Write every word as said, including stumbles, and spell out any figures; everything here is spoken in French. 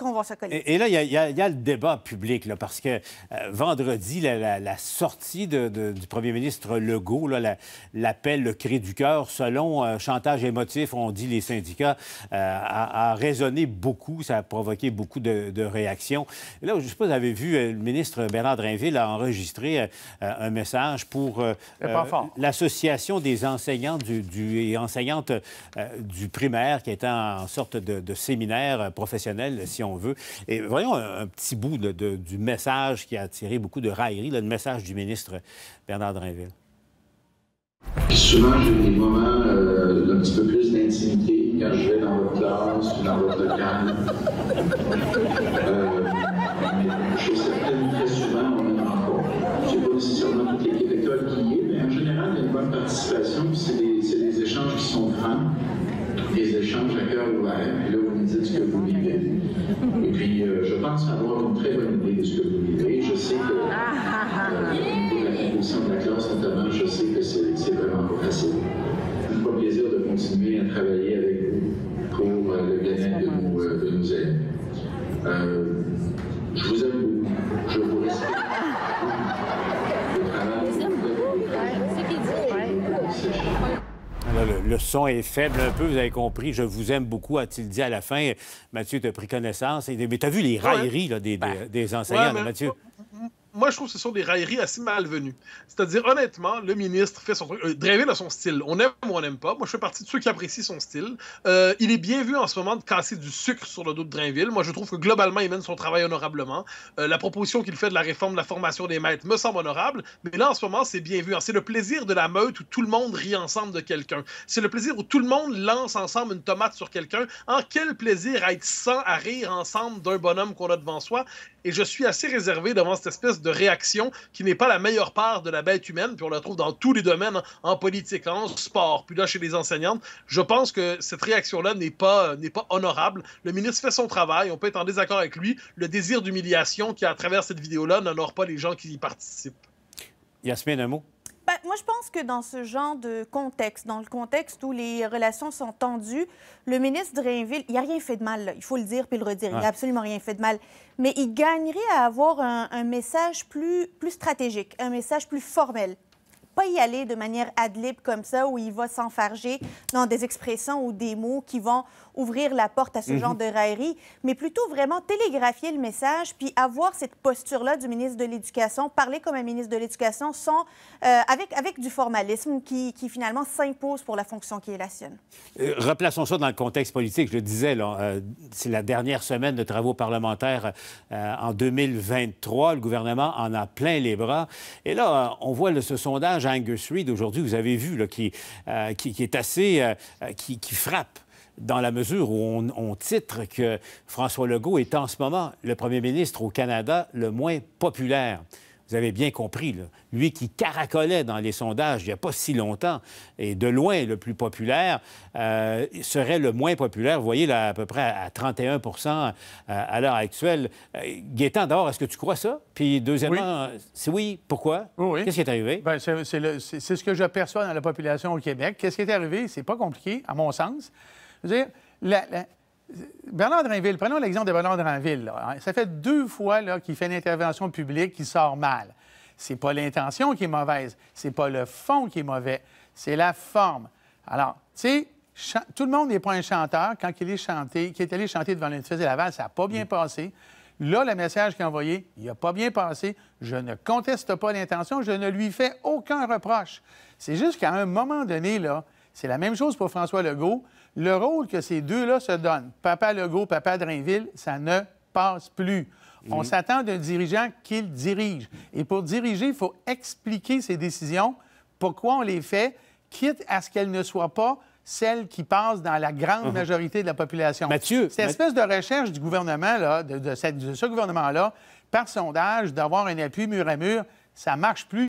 convention collective. Et, et là, il y, y, y a le débat public, là, parce que euh, vendredi, la, la, la sortie de, de, du premier ministre Legault, l'appel, la, le cri du cœur, selon euh, chantage émotif, on dit les syndicats, euh, a, a résonné beaucoup, ça a provoqué beaucoup de, de réactions. Et là, je ne sais pas, vous avez vu, le ministre Bernard Drinville a enregistré euh, un message pour euh, euh, l'association des enseignants du, du, et enseignantes euh, du primaire, qui est en sorte de, de séminaire professionnel, si on veut. Et voyons un, un petit bout de, de, du message qui a attiré beaucoup de railleries, là, le message du ministre Bernard Drinville. Souvent, j'ai des moments euh, d'un petit peu plus d'intimité quand je vais dans votre classe ou dans votre local. Euh, chez certaines, très souvent, on en a encore. Je ne sais pas nécessairement toute l'équipe d'école qui y est, mais en général, il y a une bonne participation. C'est des, des échanges qui sont francs, des échanges à cœur ouvert. Et là, vous me dites ce que vous vivez. Et puis, euh, je pense avoir une très bonne idée de ce que vous vivez. Je sais que, euh, au niveau de la composition de la classe, notamment, je sais que c'est vraiment pas facile. Ça me fait plaisir de continuer à travailler avec vous pour euh, le bien-être de, euh, de nos élèves. Euh, je vous aime beaucoup. Je vous respecte. Le travail que vous faites, Là, le, le son est faible un peu, vous avez compris. Je vous aime beaucoup, a-t-il dit à la fin. Mathieu, tu as pris connaissance. Et, mais tu as vu les railleries là, des, des, des enseignants, ouais, mais... Mathieu? Moi, je trouve que ce sont des railleries assez malvenues. C'est-à-dire, honnêtement, le ministre fait son truc. Euh, Drinville a son style. On aime ou on n'aime pas. Moi, je fais partie de ceux qui apprécient son style. Euh, il est bien vu en ce moment de casser du sucre sur le dos de Drinville. Moi, je trouve que globalement, il mène son travail honorablement. Euh, la proposition qu'il fait de la réforme de la formation des maîtres me semble honorable. Mais là, en ce moment, c'est bien vu. C'est le plaisir de la meute où tout le monde rit ensemble de quelqu'un. C'est le plaisir où tout le monde lance ensemble une tomate sur quelqu'un. En quel plaisir à être cent à rire ensemble d'un bonhomme qu'on a devant soi. Et je suis assez réservé devant cette espèce de réaction qui n'est pas la meilleure part de la bête humaine, puis on la trouve dans tous les domaines, en politique, en sport, puis là chez les enseignantes. Je pense que cette réaction-là n'est pas, n'est pas honorable. Le ministre fait son travail, on peut être en désaccord avec lui. Le désir d'humiliation qui, à travers cette vidéo-là, n'honore pas les gens qui y participent. Yasmine, un mot? Ben, moi, je pense que dans ce genre de contexte, dans le contexte où les relations sont tendues, le ministre Drinville, il n'a rien fait de mal, là. Il faut le dire puis le redire, il n'a absolument rien fait de mal. Mais il gagnerait à avoir un, un message plus, plus stratégique, un message plus formel. Pas y aller de manière ad lib comme ça, où il va s'enfarger dans des expressions ou des mots qui vont ouvrir la porte à ce mm-hmm. genre de raillerie, mais plutôt vraiment télégraphier le message, puis avoir cette posture-là du ministre de l'Éducation, parler comme un ministre de l'Éducation, sans, euh, avec, avec du formalisme qui, qui finalement s'impose pour la fonction qui est la sienne. Euh, replaçons ça dans le contexte politique. Je le disais, euh, c'est la dernière semaine de travaux parlementaires euh, en deux mille vingt-trois. Le gouvernement en a plein les bras. Et là, euh, on voit là, ce sondage Angus Reid aujourd'hui, vous avez vu, là, qui, euh, qui, qui est assez... Euh, qui, qui frappe dans la mesure où on, on titre que François Legault est en ce moment le premier ministre au Canada le moins populaire. Vous avez bien compris, là. Lui qui caracolait dans les sondages il n'y a pas si longtemps, et de loin le plus populaire, euh, serait le moins populaire, vous voyez, là, à peu près à trente et un pour cent euh, à l'heure actuelle. Euh, Gaétan, d'abord, est-ce que tu crois ça? Puis deuxièmement, oui. c'est oui, pourquoi? Oui, oui. Qu'est-ce qui est arrivé? Bien, c'est, c'est, c'est ce que je perçois dans la population au Québec. Qu'est-ce qui est arrivé? C'est pas compliqué, à mon sens. Je veux dire, la, la... Bernard Drinville, prenons l'exemple de Bernard Drinville. Là. Ça fait deux fois là, qu'il fait une intervention publique qui sort mal. C'est pas l'intention qui est mauvaise, c'est pas le fond qui est mauvais, c'est la forme. Alors, tu sais, tout le monde n'est pas un chanteur. Quand il est chanté, qui est allé chanter devant l'édifice de Laval, ça n'a pas bien passé. Là, le message qu'il a envoyé, il n'a pas bien passé. Je ne conteste pas l'intention, je ne lui fais aucun reproche. C'est juste qu'à un moment donné, là, c'est la même chose pour François Legault. Le rôle que ces deux-là se donnent, Papa Legault, Papa Drinville, ça ne passe plus. Mmh. On s'attend d'un dirigeant qu'il dirige. Et pour diriger, il faut expliquer ses décisions, pourquoi on les fait, quitte à ce qu'elles ne soient pas celles qui passent dans la grande mmh. majorité de la population. Mathieu... Cette espèce de recherche du gouvernement, là, de, de, cette, de ce gouvernement-là, par sondage, d'avoir un appui mur à mur, ça ne marche plus.